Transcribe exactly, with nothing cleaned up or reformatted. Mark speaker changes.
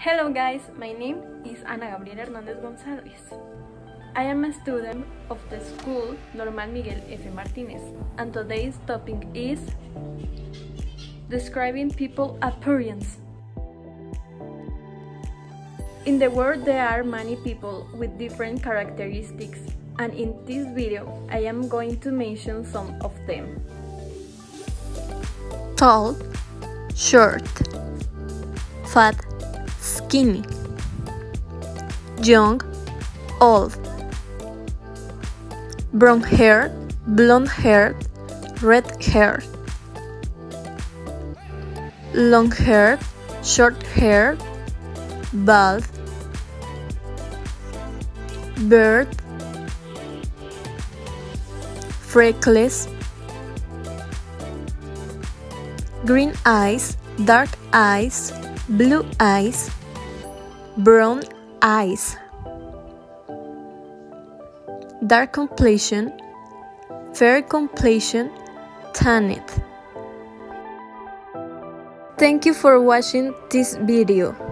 Speaker 1: Hello guys, my name is Ana Gabriela Hernández González. I am a student of the school Normal Miguel F. Martínez, and today's topic is describing people appearance. In the world there are many people with different characteristics, and in this video I am going to mention some of them.
Speaker 2: Tall, short, fat, skinny, young, old, brown hair, blonde hair, red hair, long hair, short hair, bald, beard, freckles, green eyes, dark eyes, blue eyes, brown eyes, dark complexion, fair complexion, tanned. Thank you for watching this video.